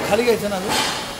खाली घ्यायचं ना अजून.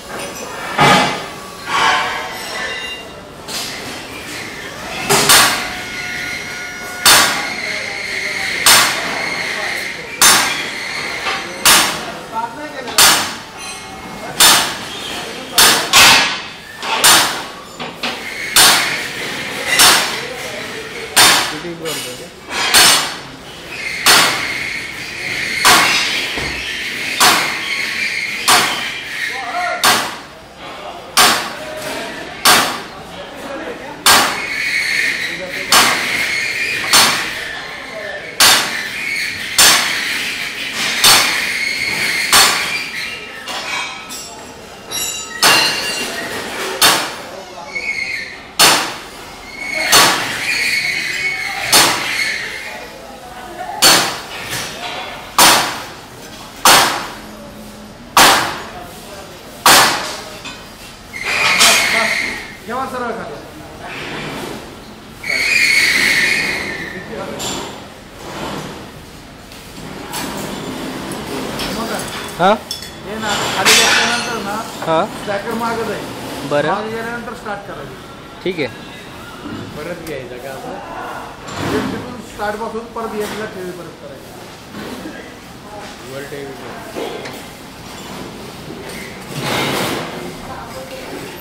जेव्हा सरळ खाली हां हे ना खाली गेल्यानंतर ना हां स्टॅकर मागं जाईल. बरं मागे गेल्यानंतर स्टार्ट करायचं. ठीक आहे. परत घ्यायचं का असं तिथून स्टार्ट पासून परत एकला ठेवी परत करायचं. वर ठेवी